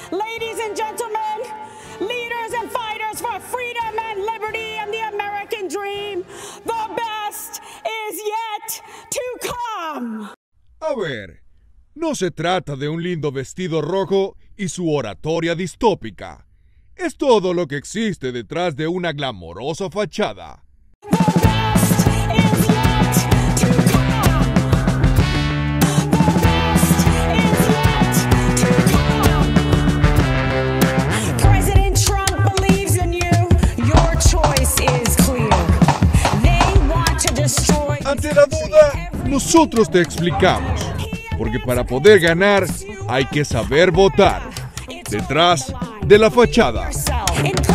Ladies and gentlemen, leaders and fighters for freedom and liberty and the American dream, the best is yet to come. A ver, no se trata de un lindo vestido rojo y su oratoria distópica. Es todo lo que existe detrás de una glamorosa fachada. Ante la duda, nosotros te explicamos, porque para poder ganar hay que saber votar. Detrás de la fachada.